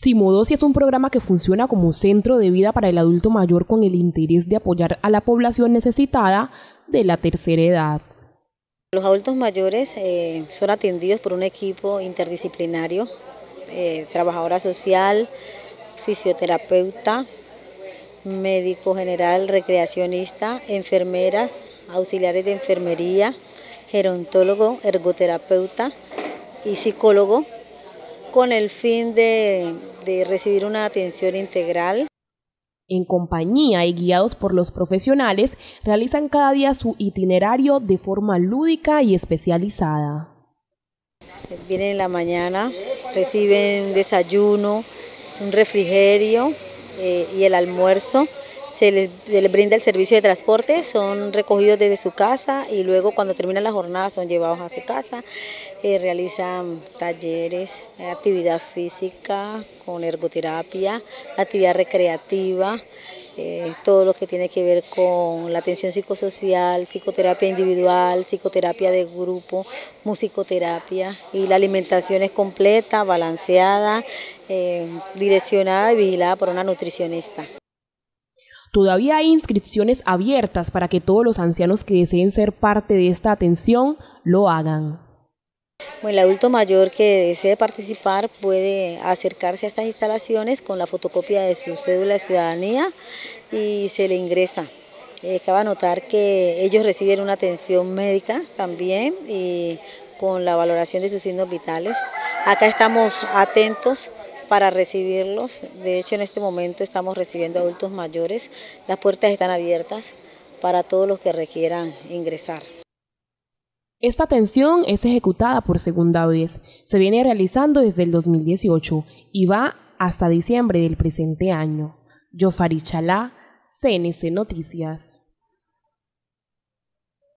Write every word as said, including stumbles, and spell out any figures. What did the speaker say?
Simodosi es un programa que funciona como centro de vida para el adulto mayor con el interés de apoyar a la población necesitada de la tercera edad. Los adultos mayores eh, son atendidos por un equipo interdisciplinario, eh, trabajadora social, fisioterapeuta, médico general, recreacionista, enfermeras, auxiliares de enfermería, gerontólogo, ergoterapeuta y psicólogo, con el fin de, de recibir una atención integral. En compañía y guiados por los profesionales, realizan cada día su itinerario de forma lúdica y especializada. Vienen en la mañana, reciben desayuno, un refrigerio eh, y el almuerzo. Se les, se les brinda el servicio de transporte, son recogidos desde su casa y luego cuando termina la jornada son llevados a su casa. Eh, realizan talleres, eh, actividad física con ergoterapia, actividad recreativa, eh, todo lo que tiene que ver con la atención psicosocial, psicoterapia individual, psicoterapia de grupo, musicoterapia, y la alimentación es completa, balanceada, eh, direccionada y vigilada por una nutricionista. Todavía hay inscripciones abiertas para que todos los ancianos que deseen ser parte de esta atención lo hagan. Bueno, el adulto mayor que desee participar puede acercarse a estas instalaciones con la fotocopia de su cédula de ciudadanía y se le ingresa. Eh, cabe notar que ellos reciben una atención médica también y con la valoración de sus signos vitales. Acá estamos atentos para recibirlos. De hecho, en este momento estamos recibiendo adultos mayores. Las puertas están abiertas para todos los que requieran ingresar. Esta atención es ejecutada por segunda vez. Se viene realizando desde el dos mil dieciocho y va hasta diciembre del presente año. Yofari Chalá, C N C Noticias.